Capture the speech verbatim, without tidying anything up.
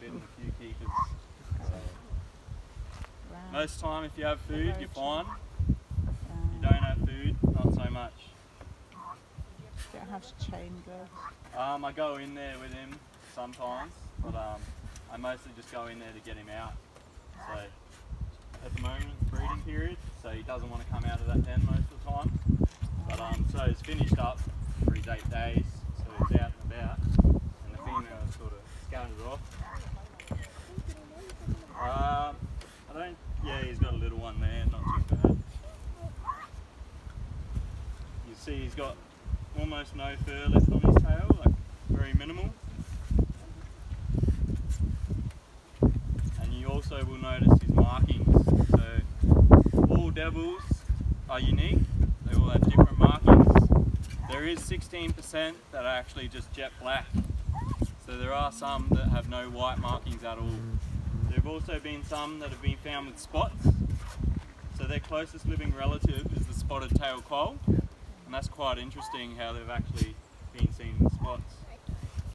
given a few keepers. So, most of the time if you have food, you're fine. If you don't have food, not so much. You don't have to chain gloves. Um, I go in there with him sometimes, but um, I mostly just go in there to get him out. So at the moment it's breeding period, so he doesn't want to come out of that den most of the time. But um, so he's finished up for his eight days, so he's out and about, and the female sort of scattered off. Um, I don't, yeah, he's got a little one there, not too bad. You see he's got almost no fur left on his tail, like very minimal. And you also will notice his markings. So all devils are unique, they all have different markings. There is sixteen percent that are actually just jet black. So there are some that have no white markings at all. There have also been some that have been found with spots. So their closest living relative is the spotted tail quoll. And that's quite interesting how they've actually been seen with spots.